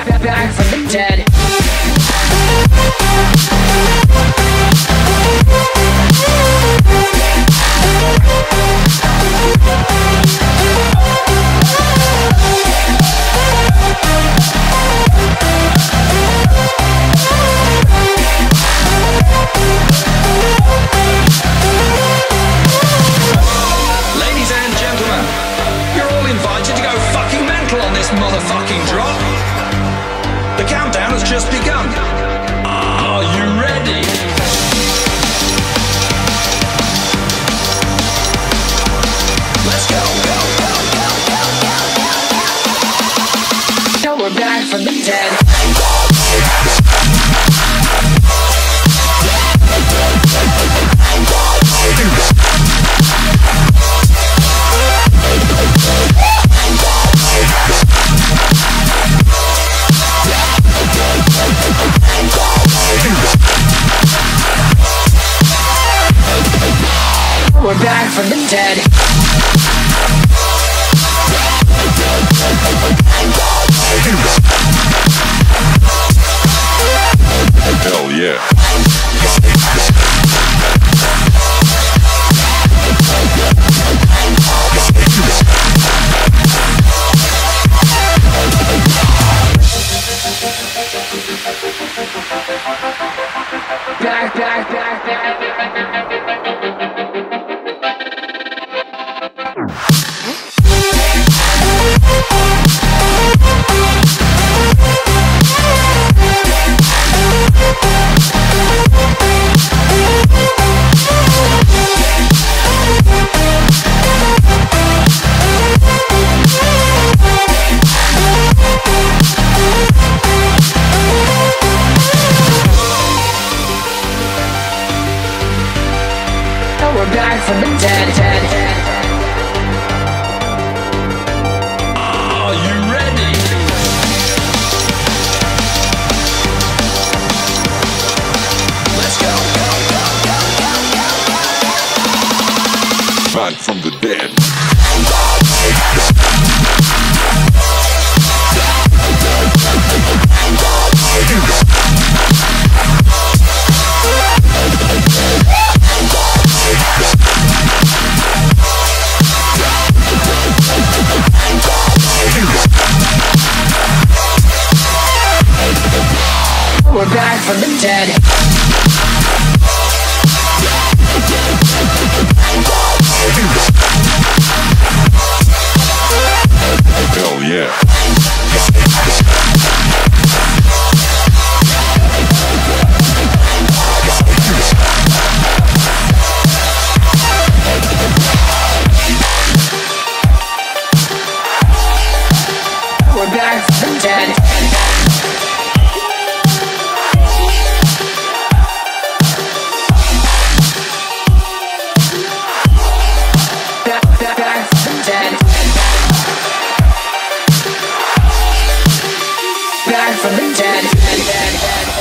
back from the dead. Ladies and gentlemen, you're all invited to go fucking mental on this motherfucking drop. The countdown has just begun. Are you ready? Let's go. Now we're back from the dead. We're back from the dead. Hell yeah. Back. We're back from the dead. Are you ready? Let's go. Back from the dead. We're back from the dead. Hell yeah. We're back from the dead. Back from the dead. Back from the dead.